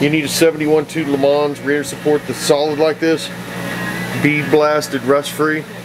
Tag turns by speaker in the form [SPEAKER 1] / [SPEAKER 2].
[SPEAKER 1] You need a 71.2 Le Mans rear support that's solid like this, bead blasted, rust free.